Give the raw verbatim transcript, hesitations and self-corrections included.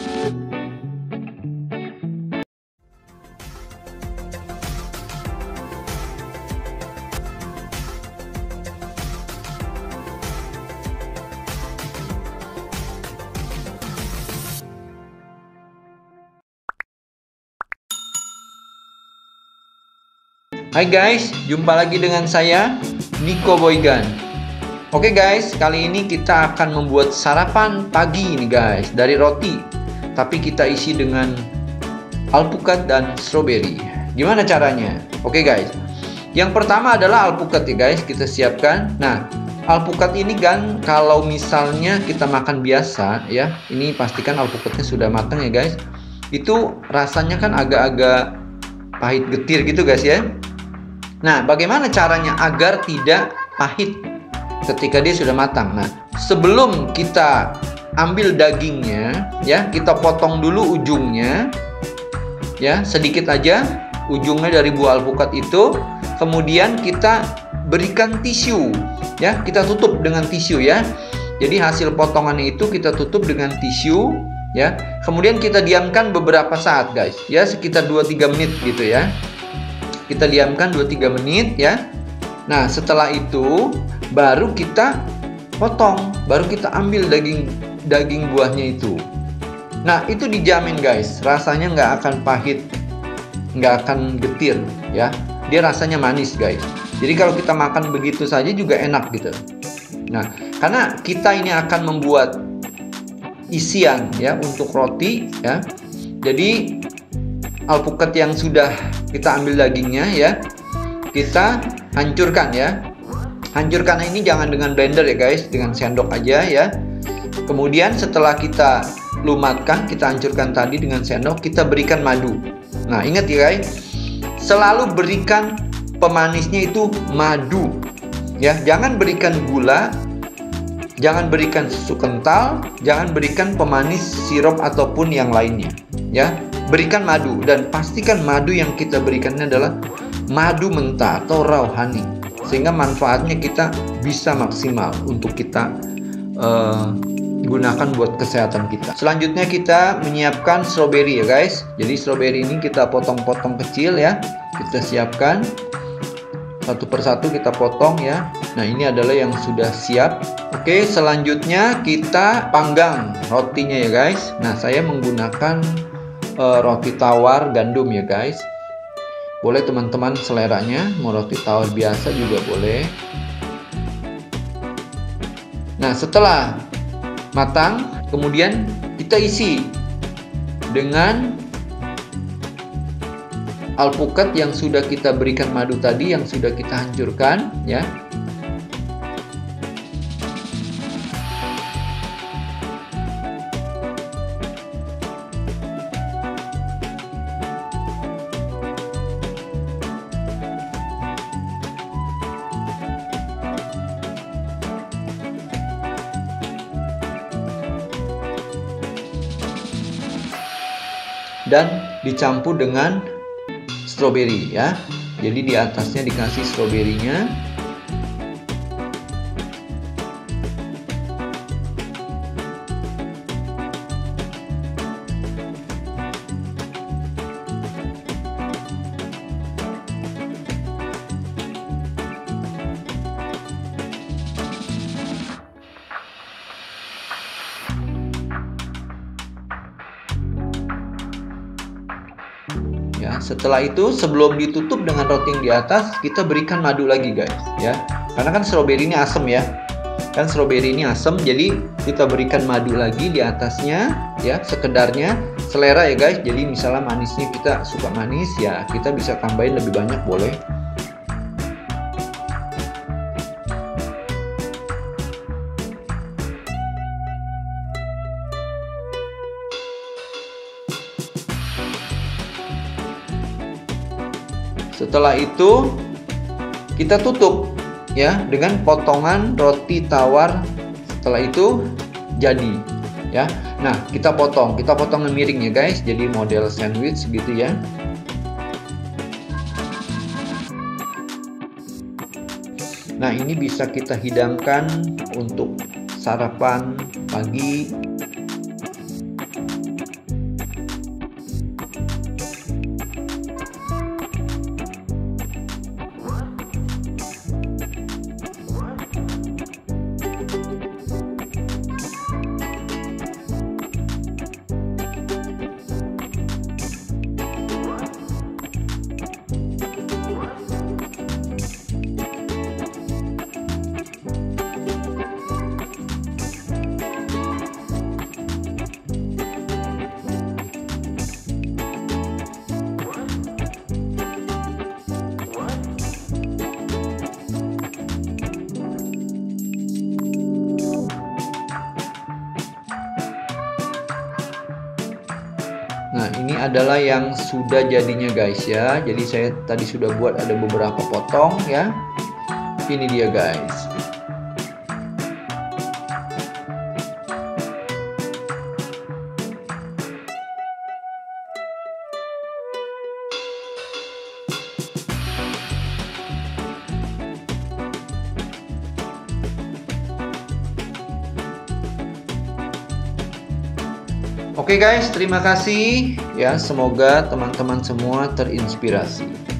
Hai guys, jumpa lagi dengan saya Niko Boygan. Oke guys, kali ini kita akan membuat sarapan pagi nih guys, dari roti, tapi kita isi dengan alpukat dan stroberi. Gimana caranya? Oke guys, yang pertama adalah alpukat ya guys, kita siapkan. Nah, alpukat ini kan kalau misalnya kita makan biasa ya, ini pastikan alpukatnya sudah matang ya guys. Itu rasanya kan agak-agak pahit getir gitu guys ya. Nah, bagaimana caranya agar tidak pahit ketika dia sudah matang? Nah, sebelum kita ambil dagingnya, ya, kita potong dulu ujungnya, ya, sedikit aja ujungnya dari buah alpukat itu. Kemudian kita berikan tisu, ya, kita tutup dengan tisu ya. Jadi hasil potongannya itu kita tutup dengan tisu, ya. Kemudian kita diamkan beberapa saat, guys, ya, sekitar dua tiga menit gitu ya. Kita diamkan dua tiga menit ya. Nah, setelah itu baru kita potong, baru kita ambil daging daging buahnya itu. Nah, itu dijamin guys, rasanya nggak akan pahit, nggak akan getir ya. Dia rasanya manis guys. Jadi kalau kita makan begitu saja juga enak gitu. Nah, karena kita ini akan membuat isian ya untuk roti ya. Jadi alpukat yang sudah kita ambil dagingnya ya, kita hancurkan ya. Hancurkan ini jangan dengan blender ya guys, dengan sendok aja ya. Kemudian setelah kita lumatkan, kita hancurkan tadi dengan sendok, kita berikan madu. Nah, ingat ya guys, selalu berikan pemanisnya itu madu ya. Jangan berikan gula, jangan berikan susu kental, jangan berikan pemanis sirup ataupun yang lainnya ya. Berikan madu, dan pastikan madu yang kita berikan adalah madu mentah atau raw honey, sehingga manfaatnya kita bisa maksimal untuk kita uh, gunakan buat kesehatan kita. Selanjutnya kita menyiapkan stroberi ya guys. Jadi stroberi ini kita potong-potong kecil ya. Kita siapkan satu persatu, kita potong ya. Nah, ini adalah yang sudah siap. Oke, selanjutnya kita panggang rotinya ya guys. Nah, saya menggunakan Uh, roti tawar gandum ya guys. Boleh teman-teman seleranya, mau roti tawar biasa juga boleh. Nah, setelah matang, kemudian kita isi dengan alpukat yang sudah kita berikan madu tadi, yang sudah kita hancurkan ya. Dan dicampur dengan stroberi ya. Jadi di atasnya dikasih stroberinya. Ya, setelah itu sebelum ditutup dengan roti yang di atas, kita berikan madu lagi guys ya. Karena kan stroberi ini asam ya. Kan stroberi ini asam, jadi kita berikan madu lagi di atasnya ya, sekedarnya selera ya guys. Jadi misalnya manisnya kita suka manis ya, kita bisa tambahin lebih banyak boleh. Setelah itu kita tutup ya dengan potongan roti tawar. Setelah itu jadi ya. Nah, kita potong, kita potong miring ya guys. Jadi model sandwich gitu ya. Nah, ini bisa kita hidangkan untuk sarapan pagi. Nah, ini adalah yang sudah jadinya guys ya. Jadi saya tadi sudah buat ada beberapa potong ya. Ini dia guys. Oke guys, terima kasih ya. Semoga teman-teman semua terinspirasi.